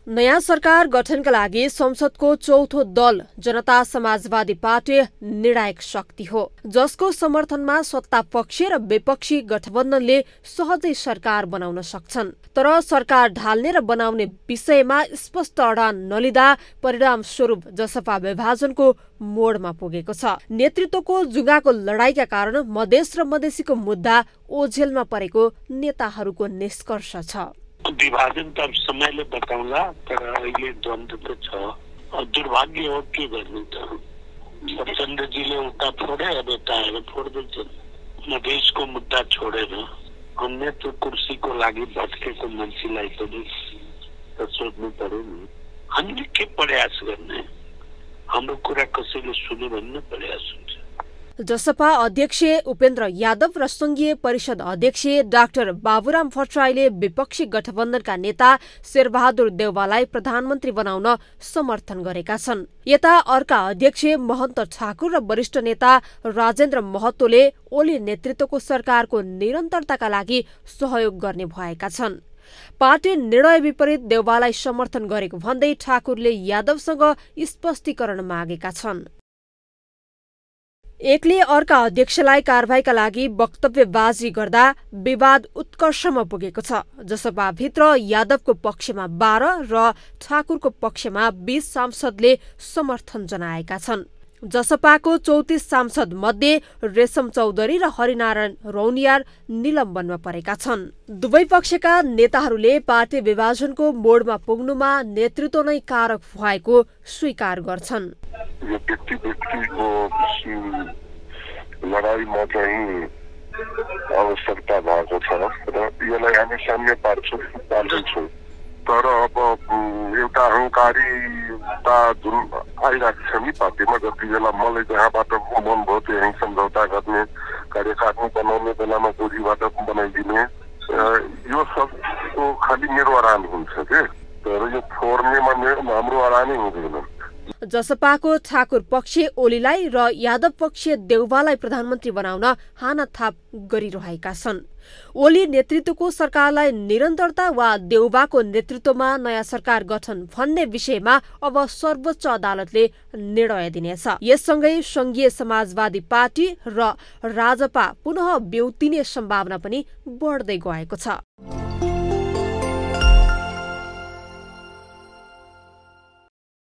नयाँ सरकार गठनका लागि संसदको चौथो दल जनता समाजवादी पार्टी निर्णायक शक्ति हो, जसको समर्थनमा सत्तापक्ष र विपक्षी गठबन्धनले सहजै सरकार बनाउन सक्छन्। तर सरकार ढाल्ने र बनाउने विषयमा स्पष्ट अडान नलिँदा परिणामस्वरूप जसपा विभाजनको मोडमा पुगेको छ। नेतृत्वको जुगाको लडाईका कारण मधेस र मधेसीको मुद्दा ओझेलमा परेको नेताहरूको निष्कर्ष छ। विभाजन त अब समयले बताउला, तर अहिले द्वन्द्व त छ। दुर्भाग्य हो, के गर्नु त। प्रचण्डजीले उता फोडे, अब यता आएर फोड्दैछन्। मधेसको मुद्दा छोडेर अन्य त्यो कुर्सीको लागि भट्केको मान्छेलाई पनि त सोध्नु पर्यो नि। हामीले के प्रयास गर्ने, हाम्रो कुरा कसैले सुन्यो भन्ने प्रयास हुन्छ। जसपा अध्यक्ष उपेन्द्र यादव र संघीय परिषद अध्यक्ष डाक्टर बाबुराम भट्टराईले विपक्षी गठबन्धनका नेता शेरबहादुर देउवालाई प्रधानमन्त्री बनाउन समर्थन गरेका छन्। यता अर्का अध्यक्ष महन्त ठाकुर र वरिष्ठ नेता राजेन्द्र महतोले ओली नेतृत्वको सरकारको निरन्तरताका लागि सहयोग गर्ने भएका छन्। पार्टी निर्णय विपरीत देउवालाई समर्थन गरेको भन्दै ठाकुरले यादवसँग स्पष्टीकरण मागेका छन्। एकले अर्का अध्यक्षलाई कारबाहीका लागि वक्तव्यबाजी गर्दा विवाद उत्कर्षमा पुगेको छ। जसपाभित्र यादवको पक्षमा 12 र ठाकुरको पक्षमा 20 सांसदले समर्थन जनाएका छन्। जसपाको 34 सांसद मध्ये रेशम चौधरी र हरिनारायण रौनियार निलम्बनमा परेका छन्। दुवै पक्षका नेताहरूले पार्टी विभाजनको मोडमा पुग्नुमा नेतृत्व नै कारक भएको स्वीकार गर्छन्। लडाईमा चाहिँ आवश्यकता भएको छ र यसलाई हामी साम्य पार्छौँ। तर अब एउटा अहङ्कारीता जुन आइरहेको छ नि पार्टीमा, जति बेला मलाई जहाँबाट मन भयो त्यही सम्झौता गर्ने, कार्यकारिणी बनाउने बेलामा गोजीबाट बनाइदिने, यो सबको खालि मेरो अरान हुन्छ के, तर यो फोर्नेमा हाम्रो अरानै हुँदैन। जसपाको ठाकुर पक्ष ओलीलाई र यादव पक्ष देउवालाई प्रधानमन्त्री बनाउन हानाथाप गरिरहेका छन्। ओली नेतृत्वको सरकारलाई निरन्तरता वा देउवाको नेतृत्वमा नयाँ सरकार गठन भन्ने विषयमा अब सर्वोच्च अदालतले निर्णय दिनेछ। यससँगै संघीय समाजवादी पार्टी र राजपा पुनः बेउतिने सम्भावना पनि बढ्दै गएको छ।